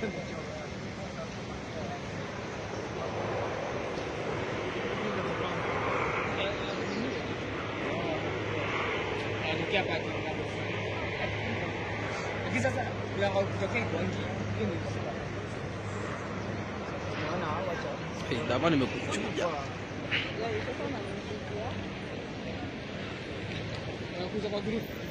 Kia pagi. Lagi sasa bilang kalau kita kayak wangi ini. Mana aja. Dapat nimekuchuja. Aku sama grup.